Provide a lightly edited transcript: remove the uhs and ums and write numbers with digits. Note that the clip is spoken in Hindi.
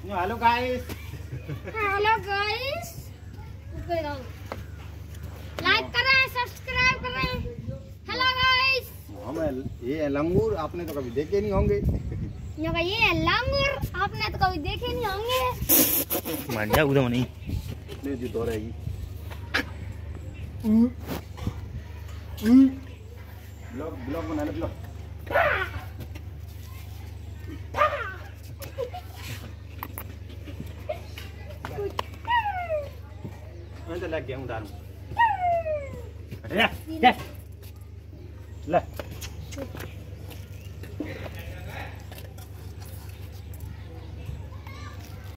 Hello guys. Hello guys, like करें, सब्सक्राइब करें। Hello guys. हम ये लंगूर आपने तो कभी देखे नहीं होंगे। ये लंगूर आपने तो कभी देखे नहीं होंगे। मान जा उधर नहीं ले जी तो रहेगी। ब्लॉग ब्लॉग बना ले ब्लॉग। मैं तो लग गया हूँ दारू। ले